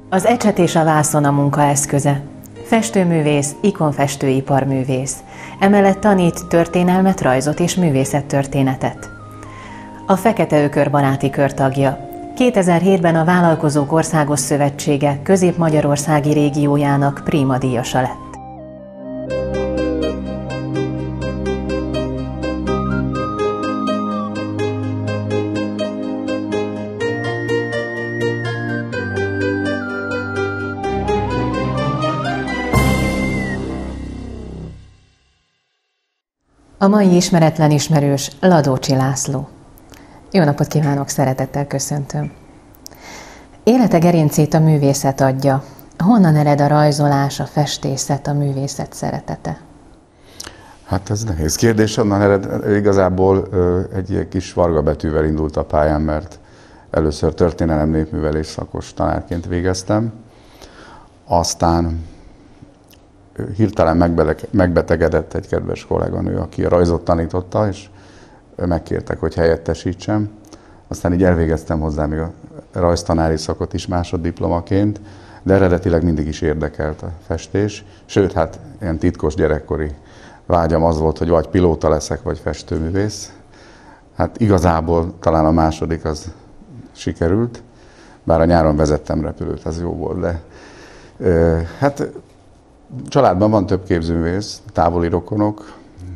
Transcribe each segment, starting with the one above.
Az ecset és a vászon a munka eszköze. Festőművész, ikonfestőiparművész. Emellett tanít történelmet, rajzot és művészettörténetet. A Fekete Ökör baráti kör tagja. 2007-ben a Vállalkozók Országos Szövetsége Közép-Magyarországi régiójának Prima díjasa lett. A mai ismeretlen ismerős Ladócsi László. Jó napot kívánok, szeretettel köszöntöm. Élete gerincét a művészet adja. Honnan ered a rajzolás, a festészet, a művészet szeretete? Hát ez nehéz kérdés, onnan ered. Igazából egy kis varga betűvel indult a pályám, mert először történelem népművelés szakos tanárként végeztem. Aztán hirtelen megbetegedett egy kedves kolléganő, aki a rajzot tanította, és megkértek, hogy helyettesítsem. Aztán így elvégeztem hozzá még a rajztanári szakot is másoddiplomaként, de eredetileg mindig is érdekelt a festés. Sőt, hát ilyen titkos gyerekkori vágyam az volt, hogy vagy pilóta leszek, vagy festőművész. Hát igazából talán a második az sikerült, bár a nyáron vezettem repülőt, az jó volt, de hát családban van több képzőművész, távoli rokonok,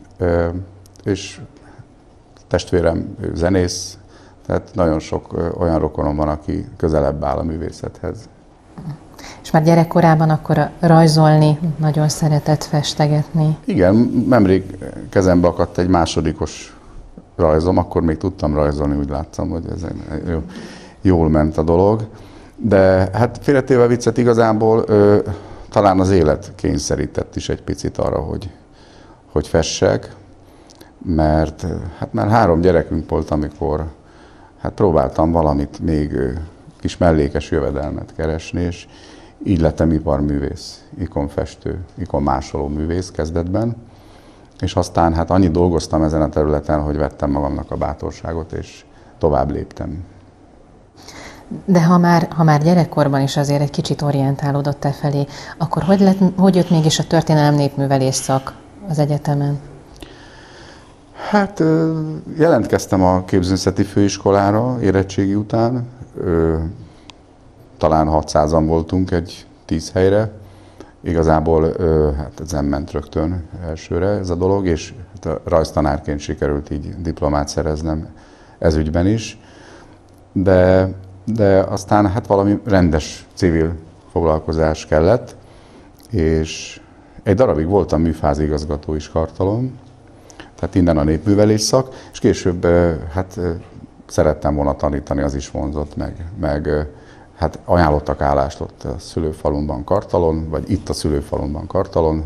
és testvérem zenész, tehát nagyon sok olyan rokonom van, aki közelebb áll a művészethez. És már gyerekkorában akkor rajzolni, nagyon szeretett festegetni? Igen, nemrég kezembe akadt egy másodikos rajzom, akkor még tudtam rajzolni, úgy látszom, hogy ez jól ment a dolog. De hát félretéve viccet, igazából talán az élet kényszerített is egy picit arra, hogy fessek, mert hát már 3 gyerekünk volt, amikor hát próbáltam valamit még kis mellékes jövedelmet keresni, és így lettem iparművész, ikonfestő, ikonmásoló művész kezdetben, és aztán hát annyit dolgoztam ezen a területen, hogy vettem magamnak a bátorságot, és tovább léptem. De ha már gyerekkorban is azért egy kicsit orientálódott e felé, akkor hogy jött mégis a történelem népművelés szak az egyetemen? Hát jelentkeztem a képzőművészeti főiskolára érettségi után. Talán 600-an voltunk egy 10 helyre. Igazából hát ezen ment rögtön elsőre ez a dolog, és rajztanárként sikerült így diplomát szereznem ez ügyben is. De aztán hát valami rendes civil foglalkozás kellett, és egy darabig voltam műfázigazgató is Kartalon, tehát innen a népművelés szak, és később hát szerettem volna tanítani, az is vonzott meg hát ajánlottak állást ott a szülőfalumban Kartalon, vagy itt a szülőfalumban Kartalon,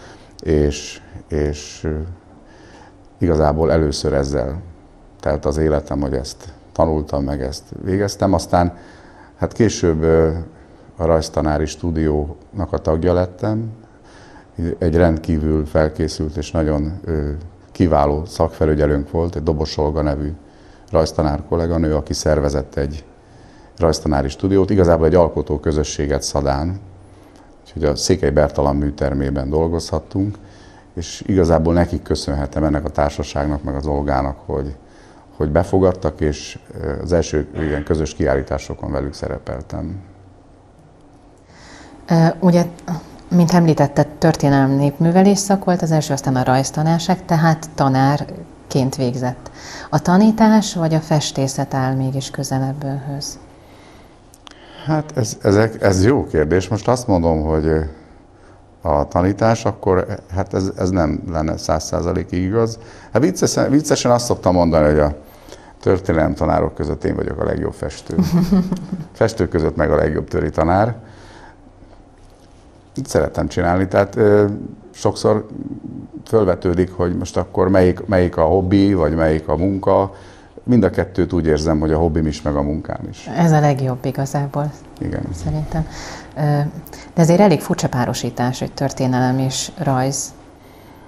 és igazából először ezzel telt az életem, hogy ezt tanultam, meg ezt végeztem. Aztán hát később a rajztanári stúdiónak a tagja lettem. Egy rendkívül felkészült és nagyon kiváló szakfelügyelőnk volt, egy Dobos Olga nevű rajztanár kolléganő, aki szervezett egy rajztanári stúdiót, igazából egy alkotó közösséget Szadán, úgyhogy a Székely Bertalan műtermében dolgozhattunk, és igazából nekik köszönhetem, ennek a társaságnak, meg az Olgának, hogy befogadtak, és az első ilyen közös kiállításokon velük szerepeltem. Ugye, mint említetted, történelem népművelés szak volt az első, aztán a rajztanárság, tehát tanárként végzett. A tanítás vagy a festészet áll mégis közelebb önhöz? Hát ez jó kérdés. Most azt mondom, hogy a tanítás, akkor hát ez nem lenne 100%-ig igaz. Hát viccesen azt szoktam mondani, hogy a történelem tanárok között én vagyok a legjobb festő. Festők között meg a legjobb töri tanár. Szeretem csinálni, tehát sokszor fölvetődik, hogy most akkor melyik a hobbi, vagy melyik a munka. Mind a kettőt úgy érzem, hogy a hobbim is, meg a munkám is. Ez a legjobb igazából. Igen. Szerintem. De ezért elég furcsa párosítás, hogy történelem és rajz.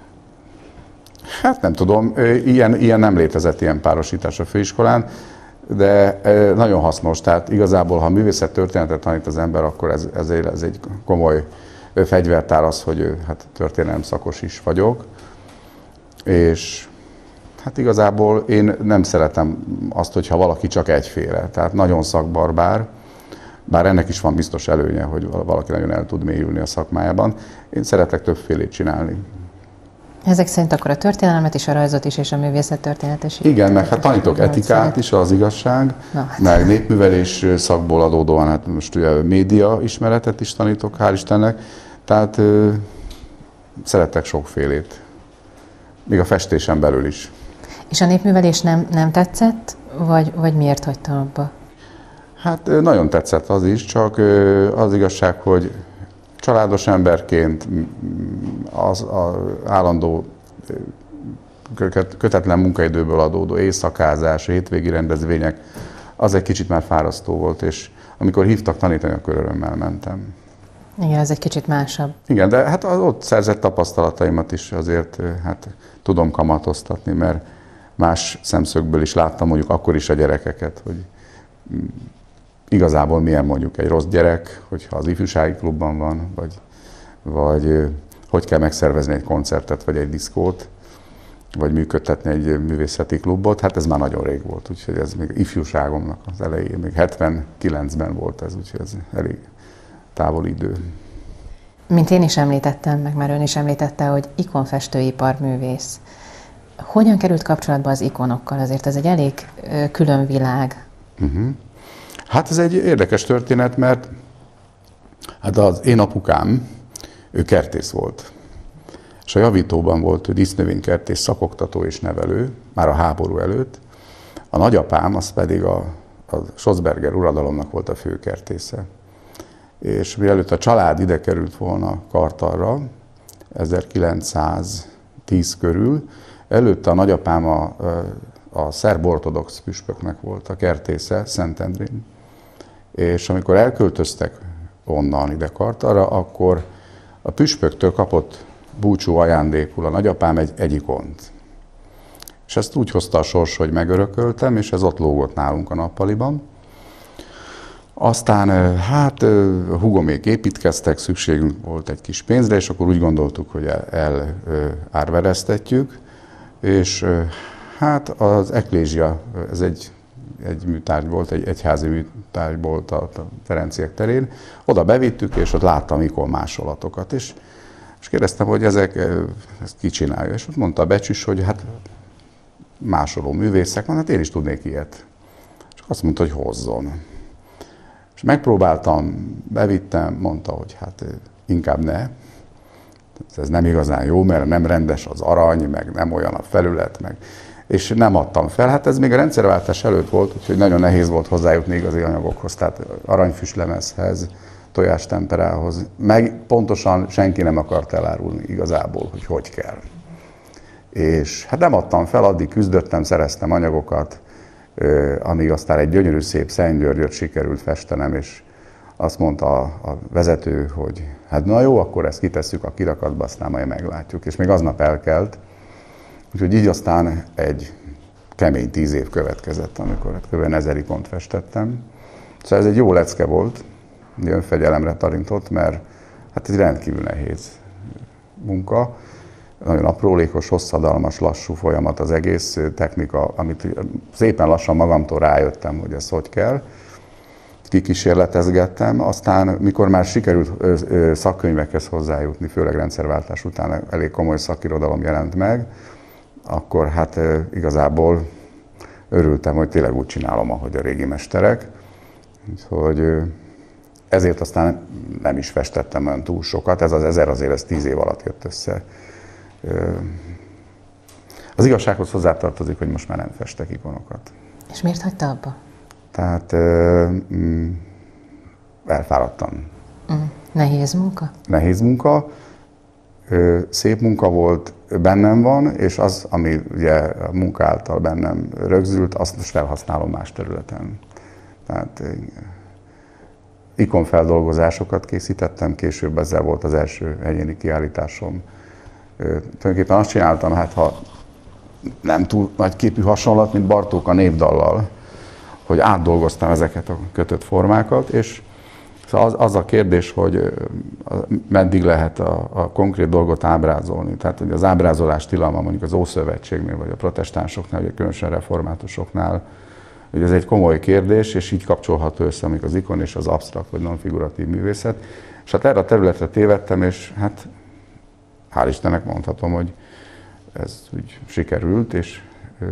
Hát nem tudom, ilyen nem létezett ilyen párosítás a főiskolán. de nagyon hasznos. Tehát igazából, ha művészettörténetet tanít az ember, akkor ez egy komoly fegyvertár az, hogy hát történelem szakos is vagyok. És hát igazából én nem szeretem azt, hogyha valaki csak egyféle, tehát nagyon szakbarbár, bár ennek is van biztos előnye, hogy valaki nagyon el tud mélyülni a szakmájában. Én szeretek többfélét csinálni. Ezek szerint akkor a történelmet is, a rajzot is, és a művészettörténetet is. Igen, meg hát tanítok etikát is, az igazság, meg népművelés szakból adódóan, hát most ugye média ismeretet is tanítok, hál' Istennek, tehát szeretek sokfélét, még a festésen belül is. És a népművelés nem tetszett, vagy miért hagyta abba? Hát nagyon tetszett az is, csak az igazság, hogy családos emberként az állandó kötetlen munkaidőből adódó éjszakázás, hétvégi rendezvények, az egy kicsit már fárasztó volt, és amikor hívtak tanítani, akkor örömmel mentem. Igen, ez egy kicsit másabb. Igen, de hát az ott szerzett tapasztalataimat is azért hát tudom kamatoztatni, mert más szemszögből is láttam mondjuk akkor is a gyerekeket, hogy igazából milyen mondjuk egy rossz gyerek, hogyha az ifjúsági klubban van, vagy hogy kell megszervezni egy koncertet, vagy egy diszkót, vagy működtetni egy művészeti klubot. Hát ez már nagyon rég volt, úgyhogy ez még ifjúságomnak az elején, még 79-ben volt ez, úgyhogy ez elég távoli idő. Mint én is említettem, meg már ön is említette, hogy ikonfestőiparművész. Hogyan került kapcsolatba az ikonokkal? Azért ez egy elég külön világ. Hát ez egy érdekes történet, mert hát az én apukám, ő kertész volt. És a javítóban volt, ő dísznövénykertész, szakoktató és nevelő, már a háború előtt. A nagyapám, az pedig a Schossberger uradalomnak volt a főkertésze. És mielőtt a család ide került volna Kartalra, 1910 körül, előtte a nagyapám a szerb-ortodox püspöknek volt a kertésze Szentendrén. És amikor elköltöztek onnan ide Kartalra, akkor a püspöktől kapott búcsú ajándékul a nagyapám egy ikont. És ezt úgy hozta a sors, hogy megörököltem, és ez ott lógott nálunk a nappaliban. Aztán hát húgomék építkeztek, szükségünk volt egy kis pénzre, és akkor úgy gondoltuk, hogy árveresztetjük, és hát az eklézsia, ez egy műtárgy volt, egy egyházi műtárgy volt a Ferenciek terén. Oda bevittük, és ott láttam ikonmásolatokat, és kérdeztem, hogy ezt ki csinálja. És ott mondta a becsüs, hogy hát másoló művészek van, hát én is tudnék ilyet. És azt mondta, hogy hozzon. És megpróbáltam, bevittem, mondta, hogy hát inkább ne. Ez nem igazán jó, mert nem rendes az arany, meg nem olyan a felület, meg. És nem adtam fel. Hát ez még a rendszerváltás előtt volt, úgyhogy nagyon nehéz volt hozzájutni igazi anyagokhoz, tehát aranyfüstlemezhez, tojástemperához. Meg pontosan senki nem akart elárulni igazából, hogy kell. És hát nem adtam fel, addig küzdöttem, szereztem anyagokat, amíg aztán egy gyönyörű szép Szent Györgyöt sikerült festenem, és azt mondta a vezető, hogy hát na jó, akkor ezt kitesszük a kirakatba, aztán majd meglátjuk. És még aznap elkelt, úgyhogy így aztán egy kemény 10 év következett, amikor kb. 1000 ikont festettem. Szóval ez egy jó lecke volt, önfegyelemre tanított, mert hát ez rendkívül nehéz munka. Nagyon aprólékos, hosszadalmas, lassú folyamat az egész technika, amit szépen lassan magamtól rájöttem, hogy ez hogy kell. Kikísérletezgettem, aztán mikor már sikerült szakkönyvekhez hozzájutni, főleg rendszerváltás után elég komoly szakirodalom jelent meg, akkor hát igazából örültem, hogy tényleg úgy csinálom, ahogy a régi mesterek. Úgyhogy ezért aztán nem is festettem olyan túl sokat, ez az 1000 azért ez 10 év alatt jött össze. Az igazsághoz hozzátartozik, hogy most már nem festek ikonokat. És miért hagyta abba? Tehát elfáradtam. Nehéz munka? Nehéz munka, szép munka volt, bennem van, és az, ami ugye a munka által bennem rögzült, azt most felhasználom más területen. Tehát ikonfeldolgozásokat készítettem, később ezzel volt az első egyéni kiállításom. Tulajdonképpen azt csináltam, hát ha nem túl nagy képű hasonlat, mint Bartók a népdallal, hogy átdolgoztam ezeket a kötött formákat, és az a kérdés, hogy meddig lehet a konkrét dolgot ábrázolni. Tehát hogy az ábrázolás tilalma mondjuk az Ószövetségnél, vagy a protestánsoknál, vagy különösen reformátusoknál, hogy ez egy komoly kérdés, és így kapcsolható össze mondjuk az ikon és az absztrakt vagy non-figuratív művészet. És hát erre a területre tévedtem, és hát hál' Istennek mondhatom, hogy ez úgy sikerült, és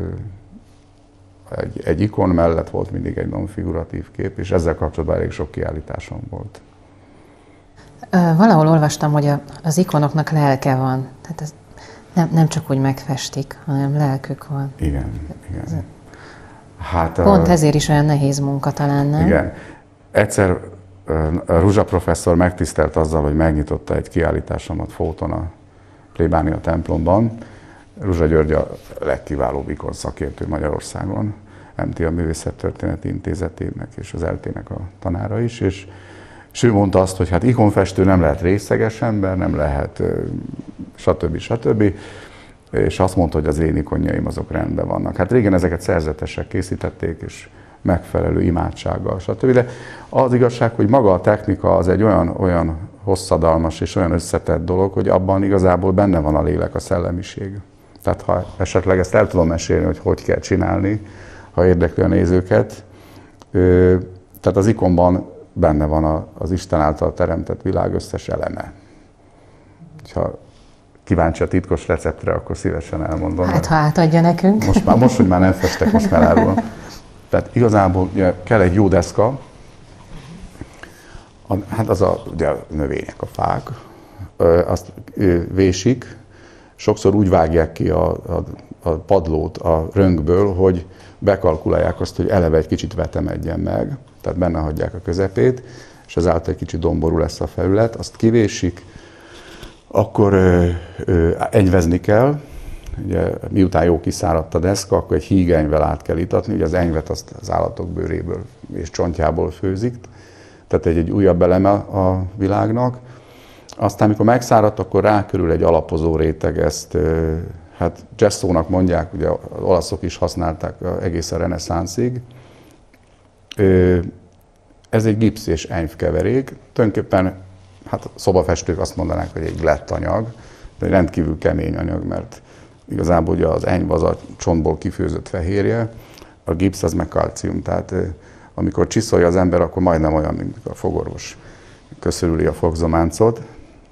egy ikon mellett volt mindig egy non-figuratív kép, és ezzel kapcsolatban elég sok kiállításom volt. Valahol olvastam, hogy az ikonoknak lelke van. Tehát ez nem csak úgy megfestik, hanem lelkük van. Igen. Hát, pont ezért is olyan nehéz munka talán, nem? Igen. Egyszer Ruzsa professzor megtisztelt azzal, hogy megnyitotta egy kiállításomat Fóton a plébánia templomban. Ruzsa György a legkiválóbb ikon szakértő Magyarországon, MTA Művészettörténeti Intézetének és az ELTE-nek a tanára is, és ő mondta azt, hogy hát ikonfestő nem lehet részeges ember, nem lehet stb. És azt mondta, hogy az én ikonjaim azok rendben vannak. Hát régen ezeket szerzetesek készítették, és megfelelő imádsággal, stb. De az igazság, hogy maga a technika az egy olyan hosszadalmas és olyan összetett dolog, hogy abban igazából benne van a lélek, a szellemiség. Tehát ha esetleg ezt el tudom mesélni, hogy kell csinálni, ha érdekli a nézőket. Tehát az ikonban benne van az Isten által teremtett világ összes eleme. Ha kíváncsi a titkos receptre, akkor szívesen elmondom. Hát, ha átadja nekünk. Most, hogy már nem festek, most már elárulom. Tehát igazából ugye, kell egy jó deszka, hát az ugye a növények, a fák, azt vésik, sokszor úgy vágják ki a padlót a röngből, hogy bekalkulálják azt, hogy eleve egy kicsit vetemedjen meg, tehát benne hagyják a közepét, és ezáltal egy kicsit domború lesz a felület, azt kivésik, akkor enyvezni kell, ugye, miután jó kiszáradt a deszka, akkor egy hígenyvel át kell itatni, ugye az enyvet azt az állatok bőréből és csontjából főzik, tehát egy újabb eleme a világnak. Aztán, amikor megszáradt, akkor rákörül egy alapozó réteg, ezt hát gesszónak mondják, ugye az olaszok is használták egészen reneszánszig. Ez egy gipsz és enyv keverék. Tulajdonképpen hát szobafestők azt mondanák, hogy egy glett anyag, de egy rendkívül kemény anyag, mert igazából ugye az enyv az a csontból kifőzött fehérje, a gipsz az meg kalcium, tehát amikor csiszolja az ember, akkor majdnem olyan, mint a fogorvos köszörüli a fogzománcot,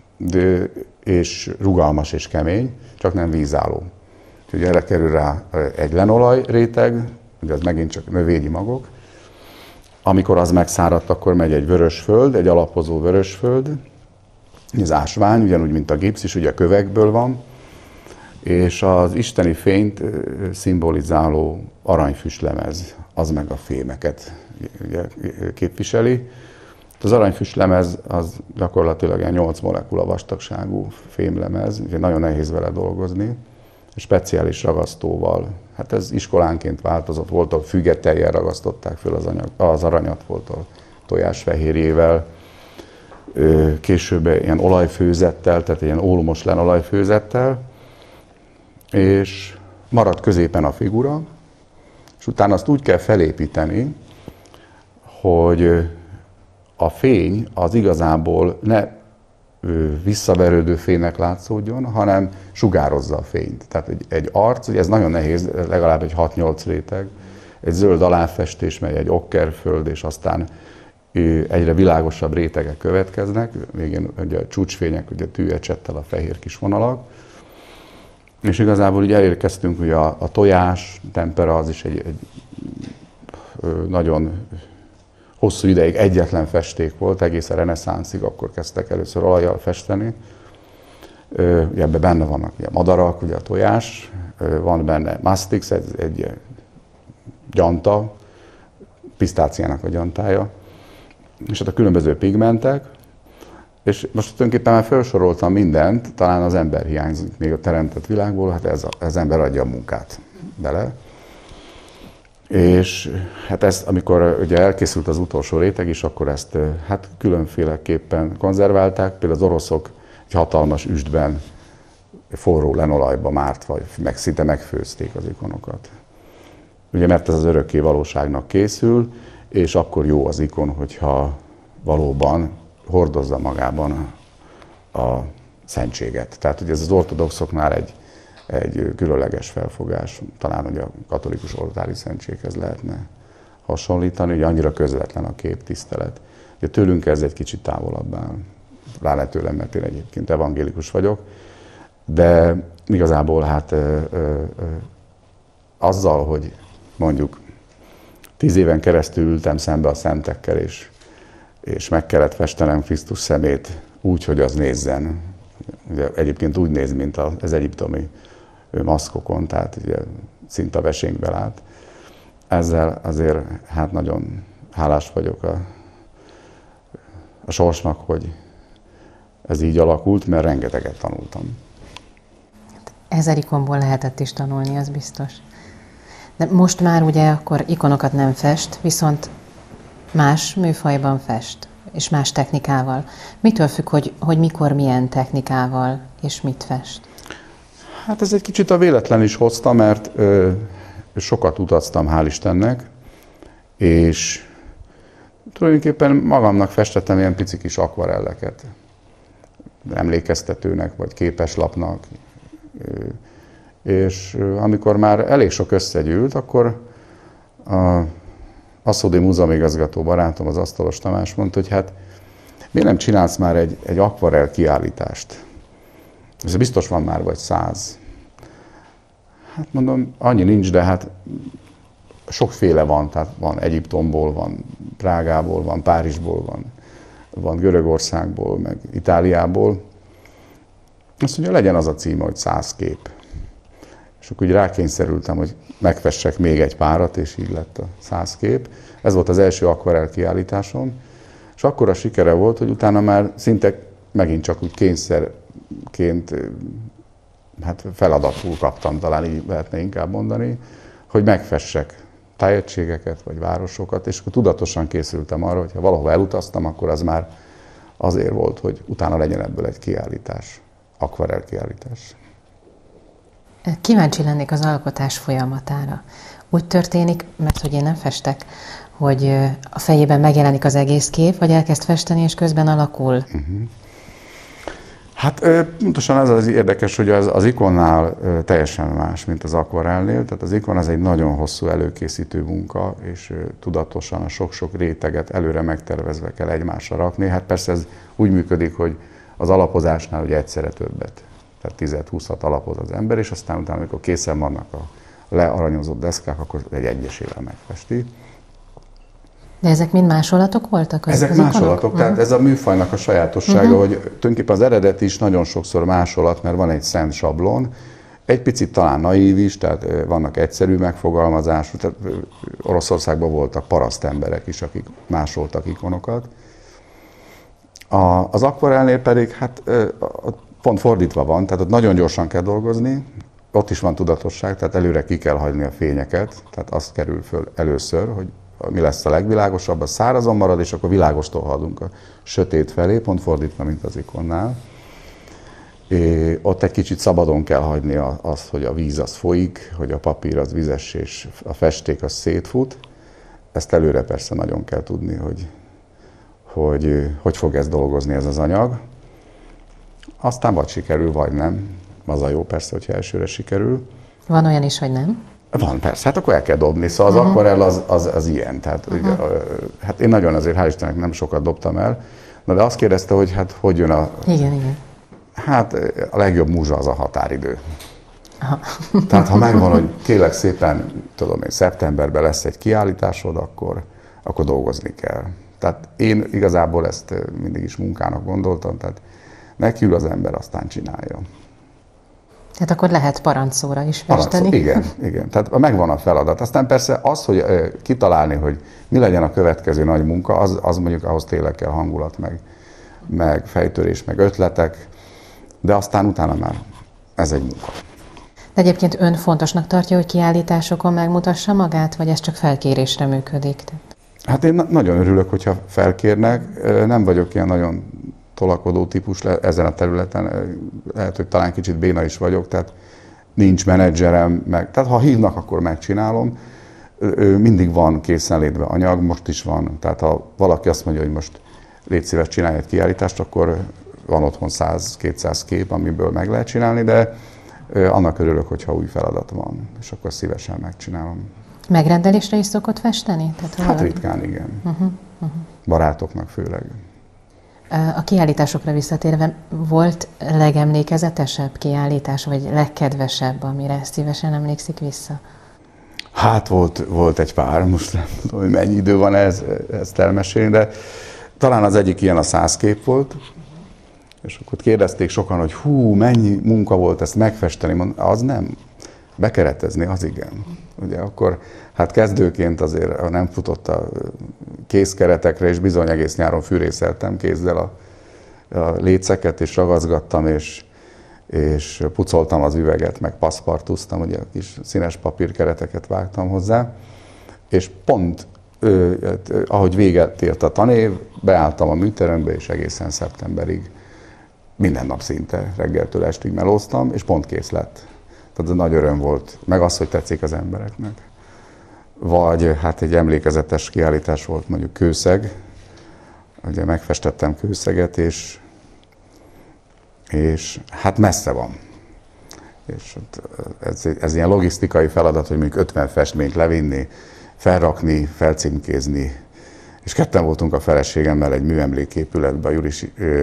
és rugalmas és kemény, csak nem vízálló. Úgyhogy erre kerül rá egy lenolaj réteg, ugye az megint csak növényi magok. Amikor az megszáradt, akkor megy egy vörösföld, egy alapozó vörösföld, az ásvány, ugyanúgy, mint a gipsz is, ugye kövekből van, és az isteni fényt szimbolizáló aranyfüstlemez, az meg a fémeket ugye, képviseli. Az aranyfüstlemez az gyakorlatilag ilyen 8 molekula vastagságú fémlemez, ugye nagyon nehéz vele dolgozni, speciális ragasztóval. Hát ez iskolánként változott, volt, a fügetellyel ragasztották föl az aranyat, volt a tojásfehérjével, később ilyen olajfőzettel, tehát ilyen ólomos lenolajfőzettel, és maradt középen a figura, és utána azt úgy kell felépíteni, hogy a fény az igazából ne visszaverődő fénynek látszódjon, hanem sugározza a fényt. Tehát egy arc, ugye ez nagyon nehéz, legalább egy 6-8 réteg, egy zöld aláfestés, mely egy okkerföld, és aztán egyre világosabb rétegek következnek, végén ugye a csúcsfények, ugye tűecsettel a fehér kis vonalak, és igazából ugye elérkeztünk, hogy a tojás tempera az is egy nagyon hosszú ideig egyetlen festék volt, egészen reneszánszig, akkor kezdtek először olajjal festeni. Ebben benne vannak ugye madarak, ugye a tojás, van benne mastix, egy gyanta, pisztáciának a gyantája, és hát a különböző pigmentek, és most tulajdonképpen már felsoroltam mindent, talán az ember hiányzik még a teremtett világból, hát ez ember adja a munkát bele. És hát ezt, amikor ugye elkészült az utolsó réteg is, akkor ezt hát különféleképpen konzerválták. Például az oroszok egy hatalmas üstben, forró lenolajba mártva, szinte megfőzték az ikonokat. ugye mert ez az örökké valóságnak készül, és akkor jó az ikon, hogyha valóban hordozza magában a szentséget. Tehát ugye ez az ortodoxoknál egy különleges felfogás, talán ugye a katolikus oltári szentséghez lehetne hasonlítani, ugye annyira közvetlen a képtisztelet. Ugye tőlünk ez egy kicsit távolabb áll, pláne tőlem, mert én egyébként evangélikus vagyok, de igazából hát azzal, hogy mondjuk 10 éven keresztül ültem szembe a szentekkel, és meg kellett festenem Krisztus szemét úgy, hogy az nézzen. Ugye egyébként úgy néz, mint az egyiptomi maszkokon, tehát ugye szinte a vesénkbe lát. Ezzel azért hát nagyon hálás vagyok a sorsnak, hogy ez így alakult, mert rengeteget tanultam. 1000 ikonból lehetett is tanulni, az biztos. De most már ugye akkor ikonokat nem fest, viszont más műfajban fest, és más technikával. Mitől függ, hogy mikor, milyen technikával, és mit fest? Hát ez egy kicsit a véletlen is hozta, mert sokat utaztam, hál' Istennek, és tulajdonképpen magamnak festettem ilyen pici kis akvarelleket, emlékeztetőnek, vagy képeslapnak, és amikor már elég sok összegyűlt, akkor a Aszódi múzeumigazgató barátom, az Asztalos Tamás mondta, hogy hát miért nem csinálsz már egy akvarell kiállítást? Ez biztos van már vagy 100. Hát mondom, annyi nincs, de hát sokféle van, tehát van Egyiptomból, van Prágából, van Párizsból, van Görögországból, meg Itáliából. Azt mondja, legyen az a címe, hogy 100 kép. És akkor úgy rákényszerültem, hogy megfessek még egy párat, és így lett a 100 kép. Ez volt az első akvarell kiállításom, és akkora sikere volt, hogy utána már szinte megint csak úgy kényszerként, hát feladatul kaptam, talán így lehetne inkább mondani, hogy megfessek tájegységeket, vagy városokat, és akkor tudatosan készültem arra, hogy ha valahova elutaztam, akkor az már azért volt, hogy utána legyen ebből egy kiállítás, akvarell kiállítás. Kíváncsi lennék az alkotás folyamatára. Úgy történik, mert hogy én nem festek, hogy a fejében megjelenik az egész kép, vagy elkezd festeni, és közben alakul? Hát pontosan ez az érdekes, hogy az ikonnál teljesen más, mint az akvarellnél. Tehát az ikon az egy nagyon hosszú előkészítő munka, és tudatosan a sok-sok réteget előre megtervezve kell egymásra rakni. Hát persze ez úgy működik, hogy az alapozásnál ugye egyszerre többet. Tehát 10-20-at alapoz az ember, és aztán utána, amikor készen vannak a learanyozott deszkák, akkor egy egyesével megfesti. De ezek mind másolatok voltak? Ezek másolatok, tehát ez a műfajnak a sajátossága, hogy tulajdonképpen az eredet is nagyon sokszor másolat, mert van egy szent sablon, egy picit talán naív is, tehát vannak egyszerű megfogalmazású, tehát Oroszországban voltak parasztemberek is, akik másoltak ikonokat. Az akvarellnél pedig hát pont fordítva van, tehát ott nagyon gyorsan kell dolgozni, ott is van tudatosság, tehát előre ki kell hagyni a fényeket, tehát azt kerül föl először, hogy mi lesz a legvilágosabb, az szárazon marad, és akkor világostól haladunk a sötét felé, pont fordítva, mint az ikonnál. Ott egy kicsit szabadon kell hagyni azt, hogy a víz az folyik, hogy a papír az vizes, és a festék az szétfut. Ezt előre persze nagyon kell tudni, hogy fog ez dolgozni ez az anyag. Aztán vagy sikerül, vagy nem. Az a jó persze, hogyha elsőre sikerül. Van olyan is, hogy nem? Van, persze, hát akkor el kell dobni. Szóval az akvarell az ilyen. Tehát, ugye, hát én nagyon azért, hál' Istennek nem sokat dobtam el. Na de azt kérdezte, hogy hát hogy jön a... Igen. Hát a legjobb múzsa az a határidő. Aha. Tehát ha megvan, hogy kérlek szépen, tudom én, szeptemberben lesz egy kiállításod, akkor dolgozni kell. Tehát én igazából ezt mindig is munkának gondoltam, tehát nekiül az ember, aztán csinálja. Tehát akkor lehet parancsszóra is festeni. Igen. Tehát megvan a feladat. Aztán persze az, hogy kitalálni, hogy mi legyen a következő nagy munka, az mondjuk ahhoz tényleg kell hangulat, meg fejtörés, meg ötletek, de aztán utána már ez egy munka. De egyébként ön fontosnak tartja, hogy kiállításokon megmutassa magát, vagy ez csak felkérésre működik? Hát én nagyon örülök, hogyha felkérnek. Nem vagyok ilyen nagyon tolakodó típus ezen a területen. Lehet, hogy talán kicsit béna is vagyok, tehát nincs menedzserem, tehát ha hívnak, akkor megcsinálom. mindig van készenlétben anyag, most is van. Tehát ha valaki azt mondja, hogy most légy szíves, csinálj egy kiállítást, akkor van otthon 100-200 kép, amiből meg lehet csinálni, de annak örülök, hogyha új feladat van, és akkor szívesen megcsinálom. Megrendelésre is szokott festeni? Hát ritkán, igen. Barátoknak főleg. A kiállításokra visszatérve, volt legemlékezetesebb kiállítás, vagy legkedvesebb, amire szívesen emlékszik vissza? Hát volt egy pár, most nem tudom, hogy mennyi idő van ezt elmesélni, de talán az egyik ilyen a 100 kép volt, és akkor kérdezték sokan, hogy hú, mennyi munka volt ezt megfesteni, az nem, bekeretezni, az igen. Ugye akkor, hát kezdőként azért nem futott a kézkeretekre, és bizony egész nyáron fűrészeltem kézzel a léceket, és ragaszgattam, és pucoltam az üveget, meg paszpartuztam, ugye a kis színes papírkereteket vágtam hozzá, és pont ahogy véget ért a tanév, beálltam a műterembe, és egészen szeptemberig minden nap szinte reggeltől estig melóztam, és pont kész lett. Tehát ez nagy öröm volt, meg az, hogy tetszik az embereknek. Vagy hát egy emlékezetes kiállítás volt mondjuk Kőszeg, ugye megfestettem Kőszeget, és hát messze van. És ez ilyen logisztikai feladat, hogy mondjuk 50 festményt levinni, felrakni, felcímkézni. És ketten voltunk a feleségemmel egy műemléképületben, a Juris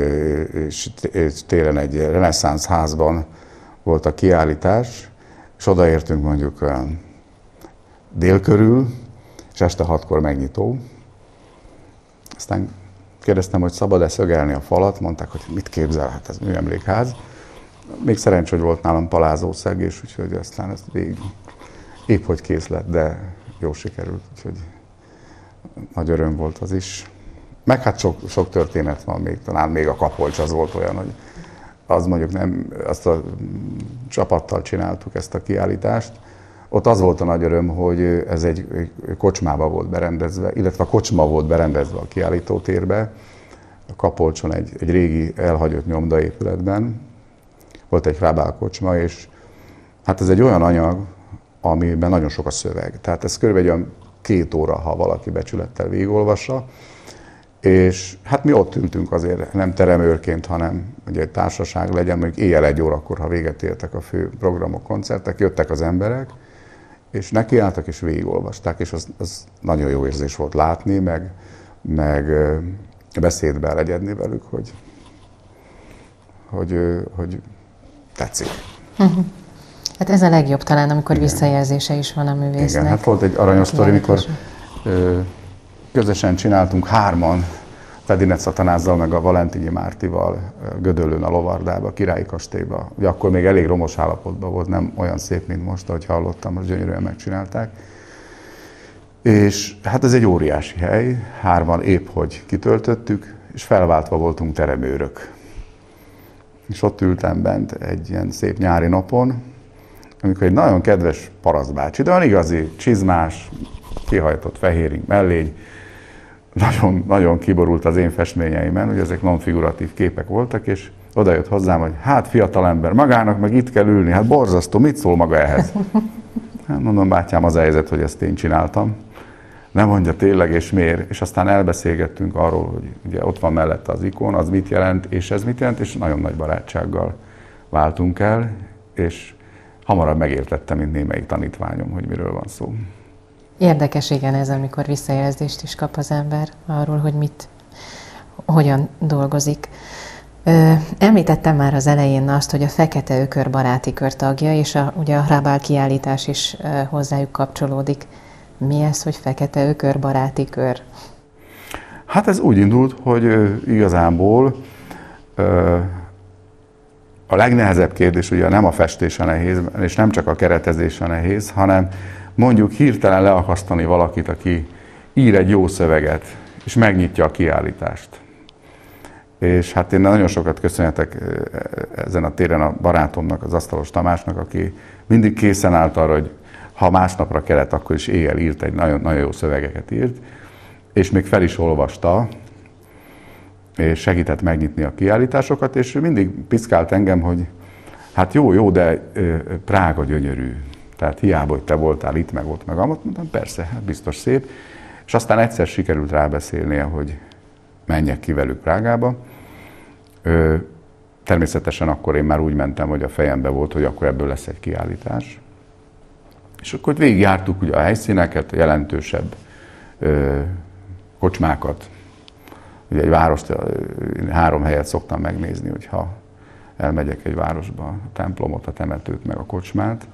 téren egy reneszánsz házban volt a kiállítás, és odaértünk mondjuk dél körül, és este 6-kor megnyitó. Aztán kérdeztem, hogy szabad-e szögelni a falat, mondták, hogy mit képzel, hát ez műemlékház. Még szerencsé, hogy volt nálam palázószeg, és úgyhogy aztán ez végig épp hogy kész lett, de jó sikerült, úgyhogy nagy öröm volt az is. Meg hát sok történet van még, talán még a Kapolcs az volt olyan, hogy az mondjuk nem, azt a csapattal csináltuk ezt a kiállítást. Ott az volt a nagy öröm, hogy ez egy kocsmába volt berendezve, illetve a kocsma volt berendezve a kiállítótérbe, a Kapolcson egy régi elhagyott nyomdaépületben. Volt egy Hrabál kocsma, és hát ez egy olyan anyag, amiben nagyon sok a szöveg. Tehát ez körülbelül olyan 2 óra, ha valaki becsülettel végigolvassa. És hát mi ott ültünk azért, nem teremőrként, hanem ugye egy társaság legyen, mondjuk éjjel 1 órakor, ha véget értek a fő programok, koncertek, jöttek az emberek, és nekiálltak és végigolvasták, és az nagyon jó érzés volt látni, meg beszédbe legyedni velük, hogy tetszik. Hát ez a legjobb talán, amikor visszajelzése is van a művésznek. Igen, hát volt egy aranyos sztori, mikor közösen csináltunk 3-an, Fedinec Szatanázzal, meg a Valentini Mártival Gödöllőn a Lovardába, a Királyi Kastélyba. Ugye akkor még elég romos állapotban volt, nem olyan szép, mint most, ahogy hallottam, most gyönyörűen megcsinálták. És hát ez egy óriási hely, 3-an épp hogy kitöltöttük, és felváltva voltunk teremőrök. És ott ültem bent egy ilyen szép nyári napon, amikor egy nagyon kedves parasztbácsi, de olyan igazi, csizmás, kihajtott fehéring mellény, nagyon, nagyon kiborult az én festményeimen, ugye ezek non-figuratív képek voltak, és oda jött hozzám, hogy hát fiatalember, magának meg itt kell ülni, hát borzasztó, mit szól maga ehhez? Hát mondom, bátyám, az a helyzet, hogy ezt én csináltam. Nem mondja tényleg, és miért? És aztán elbeszélgettünk arról, hogy ugye ott van mellette az ikon, az mit jelent, és ez mit jelent, és nagyon nagy barátsággal váltunk el, és hamarabb megértettem, mint némelyik tanítványom, hogy miről van szó. Érdekes, igen, ez, amikor visszajelzést is kap az ember arról, hogy hogyan dolgozik. Említettem már az elején azt, hogy a Fekete Ökör baráti kör tagja, és ugye a Hrabál kiállítás is hozzájuk kapcsolódik. Mi ez, hogy Fekete Ökör baráti kör? Hát ez úgy indult, hogy igazából a legnehezebb kérdés ugye nem a festés a nehéz, és nem csak a keretezés a nehéz, hanem mondjuk hirtelen leakasztani valakit, aki ír egy jó szöveget, és megnyitja a kiállítást. És hát én nagyon sokat köszönhetek ezen a téren a barátomnak, az Asztalos Tamásnak, aki mindig készen állt arra, hogy ha másnapra kellett, akkor is éjjel írt, egy nagyon, nagyon jó szövegeket írt, és még fel is olvasta, és segített megnyitni a kiállításokat, és ő mindig piszkált engem, hogy hát jó, de Prága gyönyörű. Tehát hiába, hogy te voltál itt, meg ott, meg amott, mondtam, persze, hát biztos szép. És aztán egyszer sikerült rábeszélnie, hogy menjek ki velük Prágába. Természetesen akkor én már úgy mentem, hogy a fejembe volt, hogy akkor ebből lesz egy kiállítás. És akkor végigjártuk ugye a helyszíneket, a jelentősebb kocsmákat. Ugye egy várost, 3 helyet szoktam megnézni, hogyha elmegyek egy városba, a templomot, a temetőt, meg a kocsmát.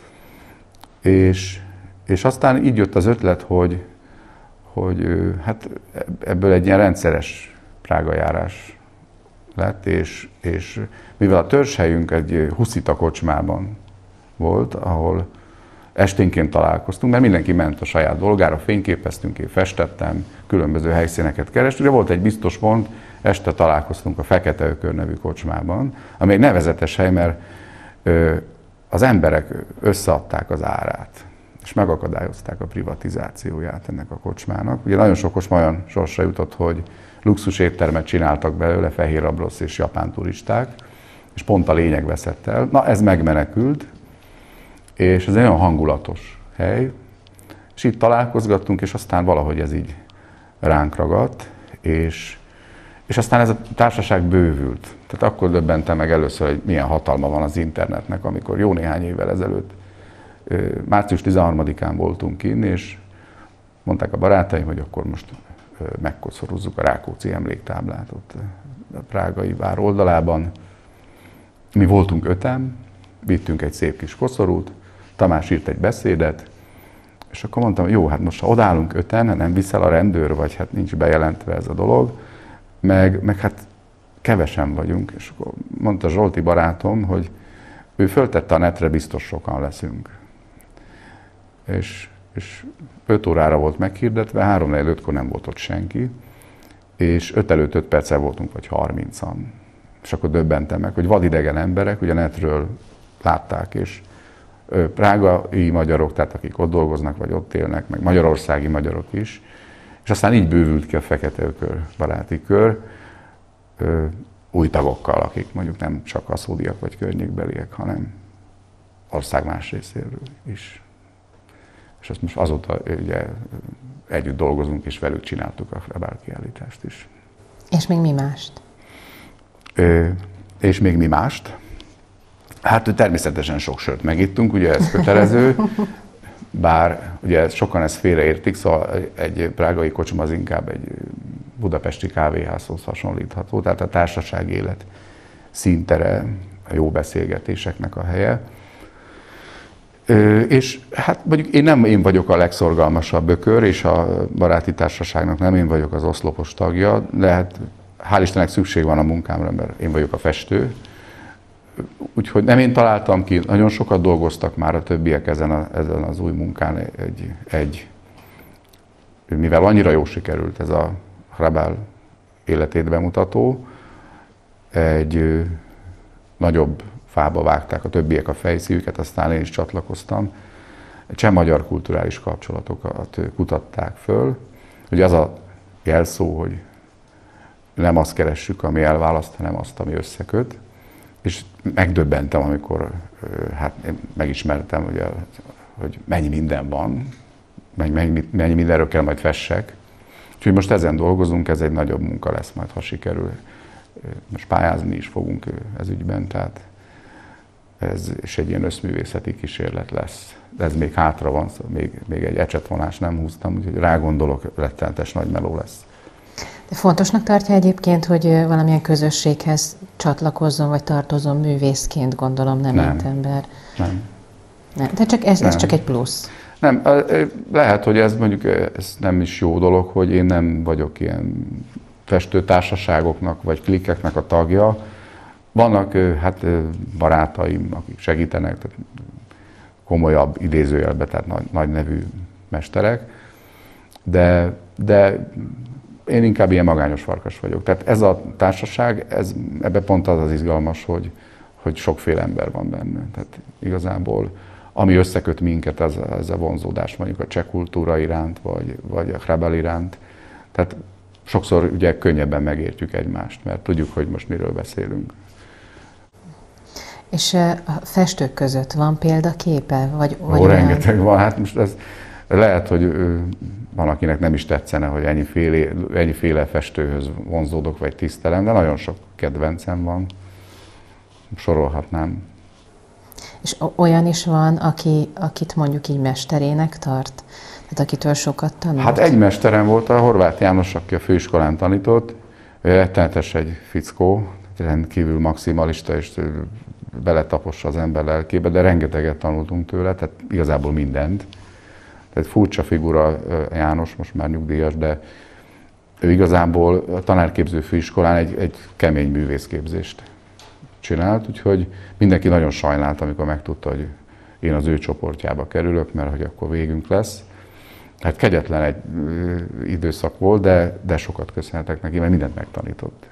És aztán így jött az ötlet, hogy hát ebből egy ilyen rendszeres Prága járás lett, és mivel a törzshelyünk egy huszita kocsmában volt, ahol esténként találkoztunk, mert mindenki ment a saját dolgára, fényképeztünk, én festettem, különböző helyszíneket kerestünk, de volt egy biztos pont, este találkoztunk a Fekete Ökör nevű kocsmában, ami egy nevezetes hely, mert az emberek összeadták az árát, és megakadályozták a privatizációját ennek a kocsmának. Ugye nagyon sok kocsma olyan sorsra jutott, hogy luxus éttermet csináltak belőle fehér abrosz és japán turisták, és pont a lényeg veszett el. Na, ez megmenekült, és ez egy olyan hangulatos hely, és itt találkozgattunk, és aztán valahogy ez így ránk ragadt, és aztán ez a társaság bővült. Tehát akkor döbbentem meg először, hogy milyen hatalma van az internetnek, amikor jó néhány évvel ezelőtt, március 13-án voltunk kint, és mondták a barátaim, hogy akkor most megkoszorozzuk a Rákóczi emléktáblát ott a prágai vár oldalában. Mi voltunk 5-en, vittünk egy szép kis koszorút, Tamás írt egy beszédet, és akkor mondtam, jó, hát most ha odállunk 5-en, nem viszel a rendőr, vagy hát nincs bejelentve ez a dolog, meg hát kevesen vagyunk, és akkor mondta Zsolti barátom, hogy ő föltette a netre, biztos sokan leszünk. És 5 órára volt meghirdetve, 3-4-5-kor nem volt ott senki, és 5 előtt 5 perccel voltunk, vagy 30-an. És akkor döbbentem meg, hogy vadidegen emberek, ugye netről látták, és prágai magyarok, tehát akik ott dolgoznak, vagy ott élnek, meg magyarországi magyarok is, és aztán így bővült ki a Fekete Ökör baráti kör, új tagokkal, akik mondjuk nem csak aszódiak vagy környékbeliek, hanem ország más részéről is. És azt most azóta ugye együtt dolgozunk, és velük csináltuk a Hrabál kiállítást is. És még mi mást? És még mi mást? Hát természetesen sok sört megittunk, ugye ez kötelező, bár ugye sokan ezt félreértik, szóval egy prágai kocsma az inkább egy budapesti kávéházhoz hasonlítható, tehát a társasági élet színtere, a jó beszélgetéseknek a helye. És hát mondjuk én vagyok a legszorgalmasabb ökör, és a baráti társaságnak nem én vagyok az oszlopos tagja, de hát hál' Istennek szükség van a munkámra, mert én vagyok a festő. Úgyhogy nem én találtam ki, nagyon sokat dolgoztak már a többiek ezen az új munkán, mivel annyira jól sikerült ez a Hrabál életét bemutató, egy nagyobb fába vágták a többiek a fejszívüket, aztán én is csatlakoztam. Cseh-magyar kulturális kapcsolatokat kutatták föl. Ugye az a jelszó, hogy nem azt keressük, ami elválaszt, hanem azt, ami összeköt. És megdöbbentem, amikor hát én megismertem, ugye, hogy mennyi minden van, mennyi mindenről kell majd fessek. Úgyhogy most ezen dolgozunk, ez egy nagyobb munka lesz majd, ha sikerül. Most pályázni is fogunk ez ügyben, tehát ez is egy ilyen összművészeti kísérlet lesz. De ez még hátra van, szóval még egy ecsetvonást nem húztam, úgyhogy rágondolok, rettenetes nagy meló lesz. De fontosnak tartja egyébként, hogy valamilyen közösséghez csatlakozzon, vagy tartozon művészként, gondolom, nem mint ember. Nem. De csak ez csak egy plusz. Nem, lehet, hogy ez mondjuk ez nem is jó dolog, hogy én nem vagyok ilyen festőtársaságoknak, vagy klikkeknek a tagja. Vannak hát barátaim, akik segítenek, tehát komolyabb idézőjelben, tehát nagy nevű mesterek, de én inkább ilyen magányos farkas vagyok. Tehát ez a társaság, ebben pont az izgalmas, hogy sokféle ember van benne. Tehát igazából ami összeköt minket, ez a vonzódás mondjuk a cseh kultúra iránt, vagy a Hrabál iránt. Tehát sokszor ugye könnyebben megértjük egymást, mert tudjuk, hogy most miről beszélünk. És a festők között van példaképe? Vagy rengeteg van. Hát most ez lehet, hogy van, akinek nem is tetszene, hogy ennyiféle festőhöz vonzódok, vagy tisztelem, de nagyon sok kedvencem van. Sorolhatnám. És olyan is van, akit mondjuk így mesterének tart? Tehát akitől sokat tanult? Hát egy mesterem volt, a Horváth János, aki a főiskolán tanított. Ő rettenetes egy fickó, rendkívül maximalista, és beletapossa az ember lelkébe, de rengeteget tanultunk tőle, tehát igazából mindent. Tehát furcsa figura János, most már nyugdíjas, de ő igazából a tanárképző főiskolán egy kemény művészképzést csinált, úgyhogy mindenki nagyon sajnált, amikor megtudta, hogy én az ő csoportjába kerülök, mert hogy akkor végünk lesz. Hát kegyetlen egy időszak volt, de sokat köszönhetek neki, mert mindent megtanított.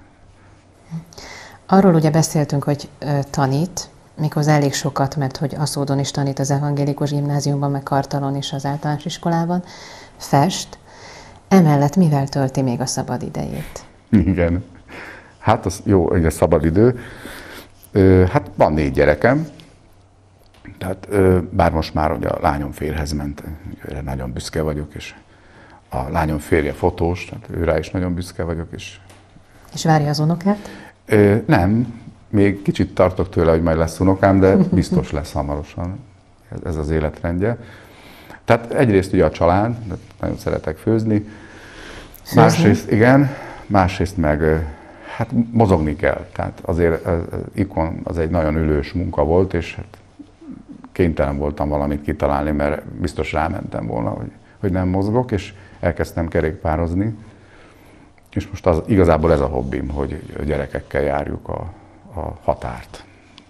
Arról ugye beszéltünk, hogy tanít, méghozzá elég sokat, mert hogy Aszódon is tanít az evangélikus gimnáziumban, meg Kartalon is az általános iskolában, fest. Emellett mivel tölti még a szabad idejét? Igen. Hát az jó, hogy a szabad idő. Hát van 4 gyerekem, tehát bár most már ugye a lányom férjhez ment, nagyon büszke vagyok, és a lányom férje fotós, tehát őrá is nagyon büszke vagyok. És várja az unokát? Nem, még kicsit tartok tőle, hogy majd lesz unokám, de biztos lesz hamarosan. Ez az életrendje. Tehát egyrészt ugye a család, nagyon szeretek főzni. Másrészt igen, másrészt meg hát mozogni kell. Tehát azért az Ikon az egy nagyon ülős munka volt, és hát kénytelen voltam valamit kitalálni, mert biztos rámentem volna, hogy nem mozgok, és elkezdtem kerékpározni. És most igazából ez a hobbim, hogy a gyerekekkel járjuk a határt.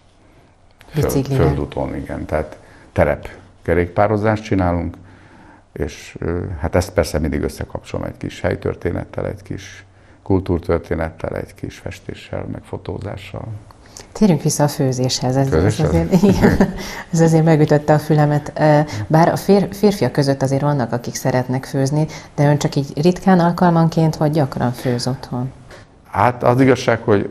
Földúton, igen. Tehát terepkerékpározást csinálunk, és hát ezt persze mindig összekapcsolom egy kis helytörténettel, egy kis kultúrtörténettel, egy kis festéssel, meg fotózással. Térjünk vissza a főzéshez. Ez azért megütötte a fülemet. Bár a férfiak között azért vannak, akik szeretnek főzni, de ön csak így ritkán, alkalmanként, vagy gyakran főz otthon? Hát az igazság, hogy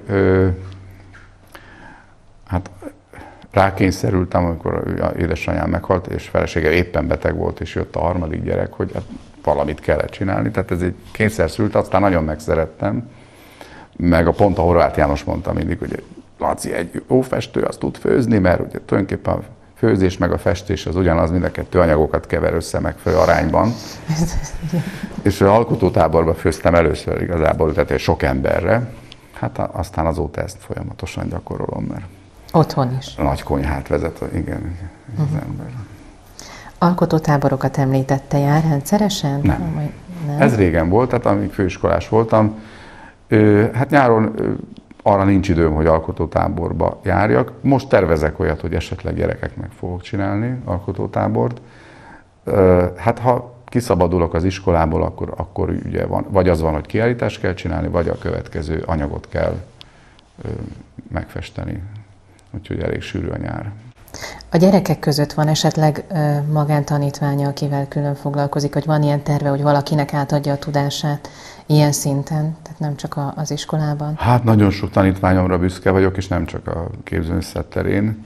hát rákényszerültem, amikor édesanyám meghalt, és felesége éppen beteg volt, és jött a 3. gyerek, hogy hát valamit kellett csinálni. Tehát ez egy kényszerszült, aztán nagyon megszerettem. Meg pont a Horváth János mondta mindig, hogy Laci, egy jó festő, azt tud főzni, mert ugye tulajdonképpen a főzés meg a festés az ugyanaz, mind a 2 anyagokat kever össze megfelelő arányban. És az alkotótáborban főztem először igazából, tehát sok emberre. Hát aztán azóta ezt folyamatosan gyakorolom, mert otthon is. Nagy konyhát vezet, igen, az ember. Alkotótáborokat említette, jár rendszeresen? Nem. Ez régen volt, tehát amíg főiskolás voltam. Hát nyáron arra nincs időm, hogy alkotótáborba járjak. Most tervezek olyat, hogy esetleg gyerekeknek fogok csinálni alkotótábort. Hát ha kiszabadulok az iskolából, akkor ugye van, vagy az van, hogy kiállítást kell csinálni, vagy a következő anyagot kell megfesteni. Úgyhogy elég sűrű a nyár. A gyerekek között van esetleg magántanítványa, akivel külön foglalkozik, hogy van ilyen terve, hogy valakinek átadja a tudását ilyen szinten, tehát nem csak az iskolában? Hát nagyon sok tanítványomra büszke vagyok, és nem csak a képzőművészet terén.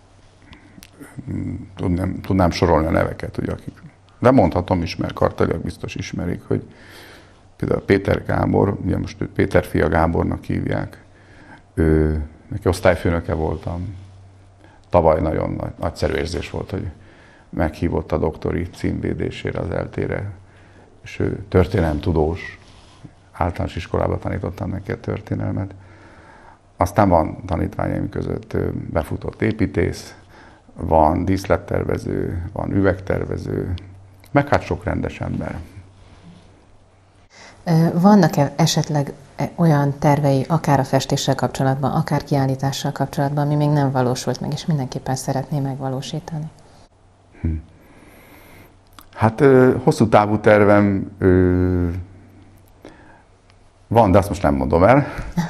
Tudnám sorolni a neveket, ugye, akik. De mondhatom is, mert kartaliak biztos ismerik, hogy például Péter Gábor, ugye most őt Péter Fia Gábornak hívják, neki osztályfőnöke voltam. Tavaly nagyon nagyszerű érzés volt, hogy meghívott a doktori címvédésére az ELTE-re, és ő történelemtudós, általános iskolában tanítottam neki a történelmet. Aztán van tanítványaim között befutott építész, van díszlettervező, van üvegtervező, meg hát sok rendes ember. Vannak-e esetleg olyan tervei, akár a festéssel kapcsolatban, akár kiállítással kapcsolatban, ami még nem valósult meg, és mindenképpen szeretné megvalósítani? Hát hosszú távú tervem van, de azt most nem mondom el.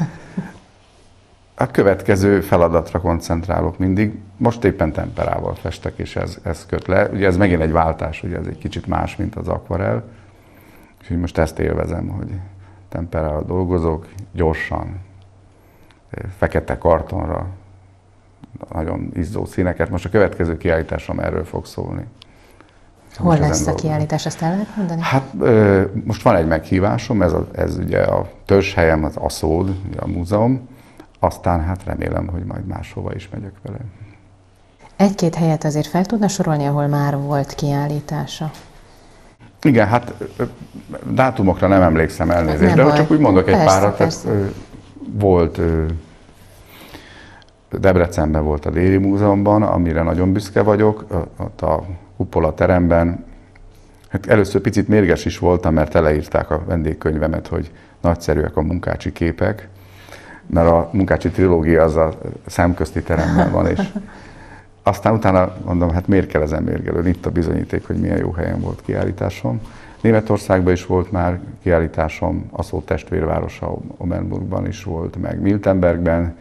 A következő feladatra koncentrálok mindig. Most éppen temperával festek, és ez köt le. Ugye ez megint egy váltás, ugye ez egy kicsit más, mint az akvarell. Úgyhogy most ezt élvezem, hogy temperával dolgozok, gyorsan, fekete kartonra nagyon izzó színeket. Most a következő kiállításom erről fog szólni. Hol lesz a kiállítás, ezt el lehet mondani? Hát most van egy meghívásom, ez ugye a törzshelyem, az ASZÓD, a múzeum, aztán hát remélem, hogy majd máshova is megyek vele. Egy-két helyet azért fel tudna sorolni, ahol már volt kiállítása? Igen, hát dátumokra nem emlékszem, elnézést, de csak úgy mondok egy párat. Tehát, volt Debrecenben volt a Déri Múzeumban, amire nagyon büszke vagyok, ott a kupola teremben. Hát először picit mérges is voltam, mert teleírták a vendégkönyvemet, hogy nagyszerűek a Munkácsi képek, mert a Munkácsi trilógia az a szemközti teremben van, és aztán utána mondom, hát miért kell ezen mérgelődni, itt a bizonyíték, hogy milyen jó helyen volt kiállításom. Németországban is volt már kiállításom, ASZÓ testvérvárosa, Omenburgban is volt, meg Miltenbergben,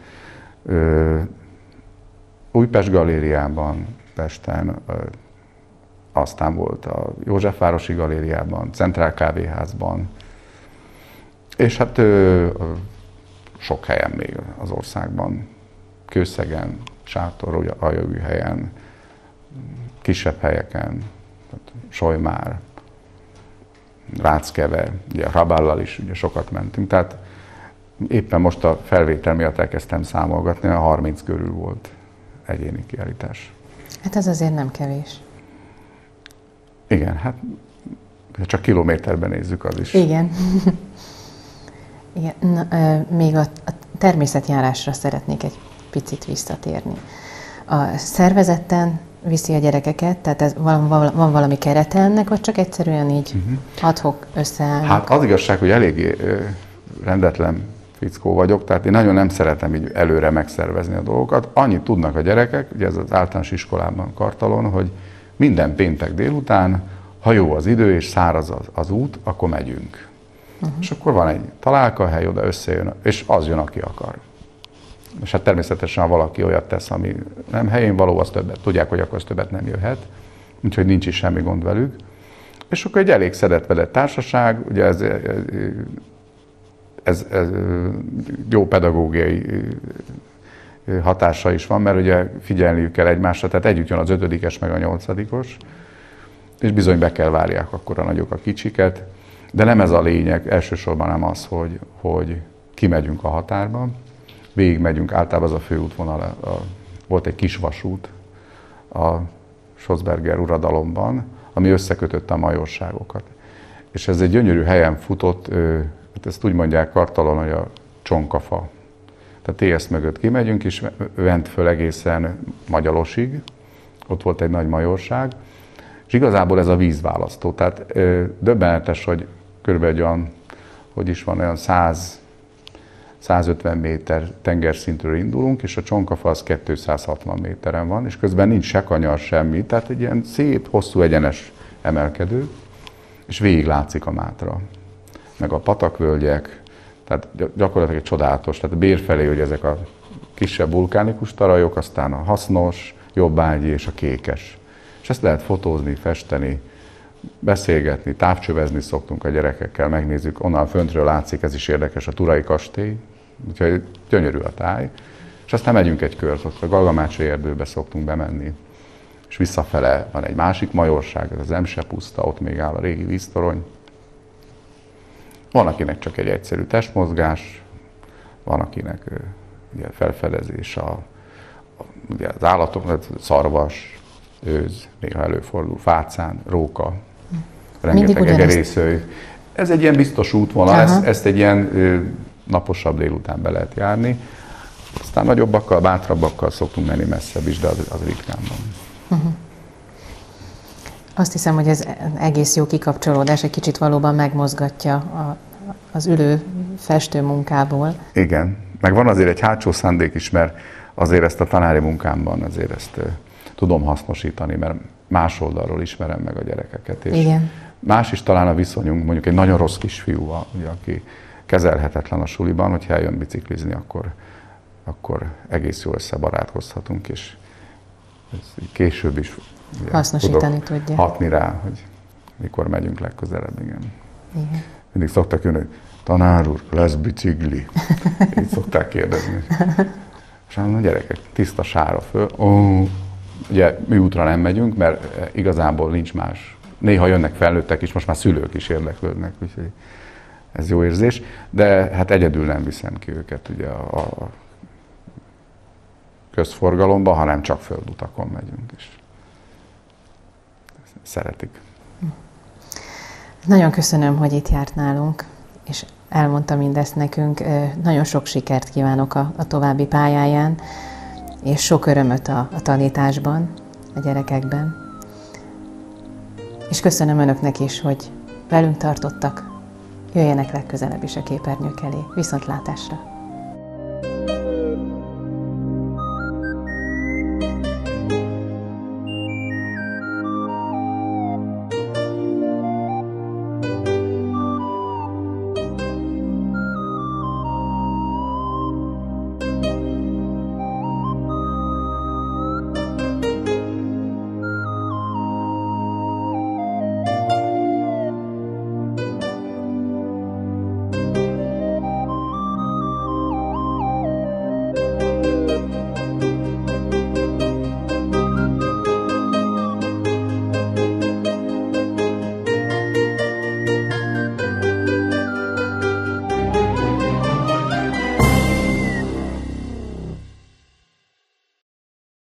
Újpest galériában, Pesten, aztán volt a Józsefvárosi galériában, Centrál Kávéházban, és hát sok helyen még az országban, Kőszegen, Sátor, Aljaújhelyen, kisebb helyeken, Solymár, Ráckeve, ugye a Rabállal is ugye sokat mentünk, tehát éppen most a felvétel miatt elkezdtem számolgatni, a 30 körül volt egyéni kiállítás. Hát ez azért nem kevés. Igen, hát csak kilométerben nézzük, az is. Igen. Igen. Na, még a természetjárásra szeretnék egy picit visszatérni. A szervezetten viszi a gyerekeket, tehát ez van valami kerete ennek, vagy csak egyszerűen így ad hoc összeállnak? Hát az igazság, hogy eléggé rendetlen fickó vagyok, tehát én nagyon nem szeretem így előre megszervezni a dolgokat. Annyit tudnak a gyerekek, ugye ez az általános iskolában Kartalon, hogy minden péntek délután, ha jó az idő és száraz az út, akkor megyünk. És akkor van egy találkahely, oda összejön, és az jön, aki akar. És hát természetesen, ha valaki olyat tesz, ami nem helyén való, az többet. Tudják, hogy akkor az többet nem jöhet, úgyhogy nincs is semmi gond velük. És akkor egy elég szedett-vedett társaság, ugye ez jó pedagógiai hatása is van, mert ugye figyelniük kell egymásra, tehát együtt jön az 5-es meg a 8-os, és bizony be kell várják akkor a nagyok a kicsiket, de nem ez a lényeg, elsősorban nem az, hogy kimegyünk a határba, végigmegyünk, általában az a főútvonal, volt egy kis vasút a Schlossberger uradalomban, ami összekötötte a majorságokat. És ez egy gyönyörű helyen futott, hát ezt úgy mondják Kartalon, hogy a Csonkafa. Tehát TS mögött kimegyünk, és ment föl egészen Magyalosig, ott volt egy nagy majorság, és igazából ez a vízválasztó. Tehát döbbenetes, hogy körülbelül olyan, hogy is van, olyan 150 méter tengerszintről indulunk, és a Csonkafa az 260 méteren van, és közben nincs se kanyar, semmi, tehát egy ilyen szép, hosszú, egyenes emelkedő, és végig látszik a Mátra, meg a patakvölgyek, tehát gyakorlatilag egy csodálatos, tehát a Bér felé, hogy ezek a kisebb vulkánikus tarajok, aztán a Hasznos, Jobbágyi és a Kékes. És ezt lehet fotózni, festeni, beszélgetni, távcsövezni szoktunk a gyerekekkel, megnézzük, onnan föntről látszik, ez is érdekes, a Turai kastély, úgyhogy gyönyörű a táj. És aztán megyünk egy kört, ott a Galgamácsi erdőbe szoktunk bemenni, és visszafele van egy másik majorság, ez az Emse puszta, ott még áll a régi víztorony. Van, akinek csak egy egyszerű testmozgás, van, akinek ugye, felfedezés ugye, az állatok, szarvas, őz, néha előfordul, fácán, róka, rengeteg egerészőj. Ez egy ilyen biztos útvonal, ezt egy ilyen naposabb délután be lehet járni. Aztán nagyobbakkal, bátrabbakkal szoktunk menni messzebb is, de az ritkán van. Azt hiszem, hogy ez egész jó kikapcsolódás, egy kicsit valóban megmozgatja az ülő festő munkából. Igen, meg van azért egy hátsó szándék is, mert azért ezt a tanári munkámban azért ezt tudom hasznosítani, mert más oldalról ismerem meg a gyerekeket. És igen. Más is talán a viszonyunk, mondjuk egy nagyon rossz kisfiú, ugye, aki kezelhetetlen a suliban, hogyha eljön biciklizni, akkor egész jól összebarátkozhatunk, és később is ugye, hasznosítani tudja. Hatni rá, hogy mikor megyünk legközelebb, igen. Mindig szoktak jönni, hogy tanár úr, lesz bicikli? Így szokták kérdezni. És mondom, a gyerekek, tiszta sára föl. Ugye műútra nem megyünk, mert igazából nincs más. Néha jönnek felnőttek is, most már szülők is érdeklődnek, úgyhogy ez jó érzés. De hát egyedül nem viszem ki őket ugye a közforgalomba, hanem csak földutakon megyünk is. Szeretik. Nagyon köszönöm, hogy itt járt nálunk, és elmondta mindezt nekünk. Nagyon sok sikert kívánok a további pályáján, és sok örömöt a tanításban, a gyerekekben. És köszönöm önöknek is, hogy velünk tartottak. Jöjjenek legközelebb is a képernyők elé. Viszontlátásra!